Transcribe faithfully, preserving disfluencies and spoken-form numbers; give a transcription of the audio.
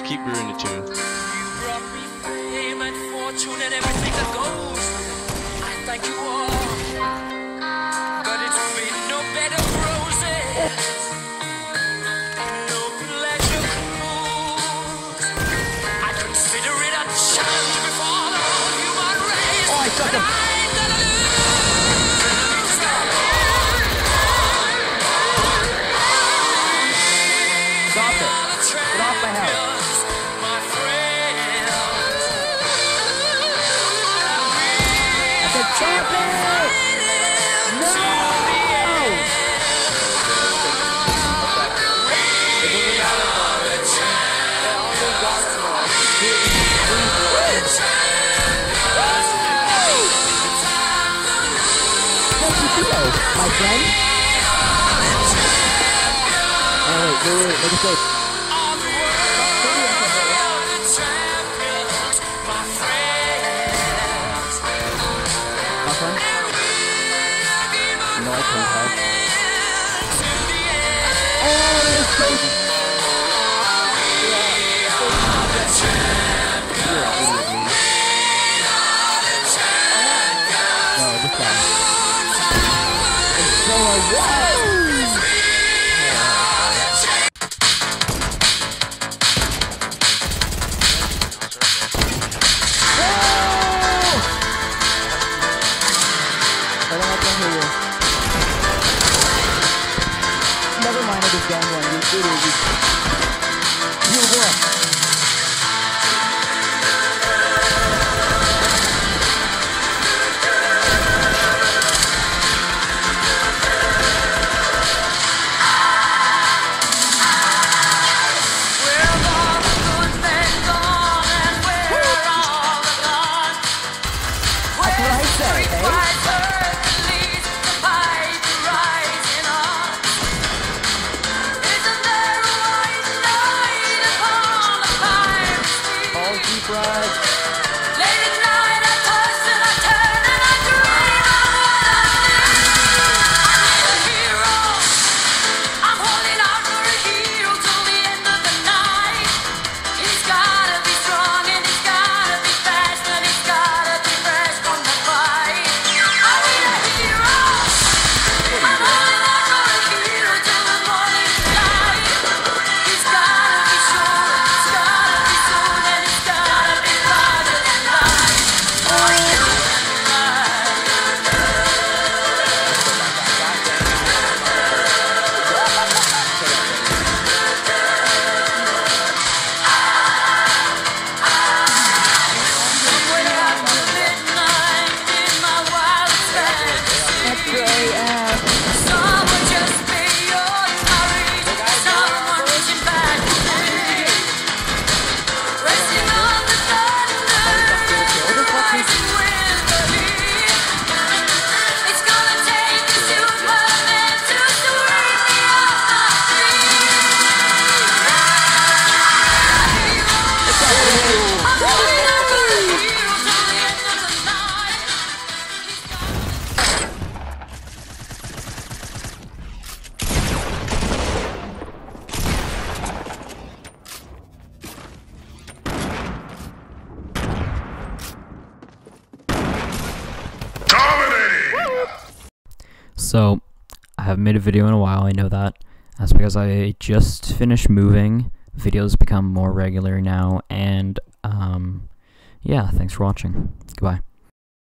keep ruining it too. You brought me fame and fortune and everything that goes. I thank you all, but it's been no bed of roses, no pleasure cruise. I consider it a challenge before the whole human race. Oh, I suck him. Stop it. Get off my house. My friends. I said stop it! No! My friend? Oh, wait, wait, wait, make it safe. No, I can't have. Oh, it's so... No, this guy. It's so a whoa! I don't have to hear you. Never mind, I just down one. You idiot. You go. So, I haven't made a video in a while, I know that. That's because I just finished moving. Videos become more regular now, and, um, yeah, thanks for watching. Goodbye.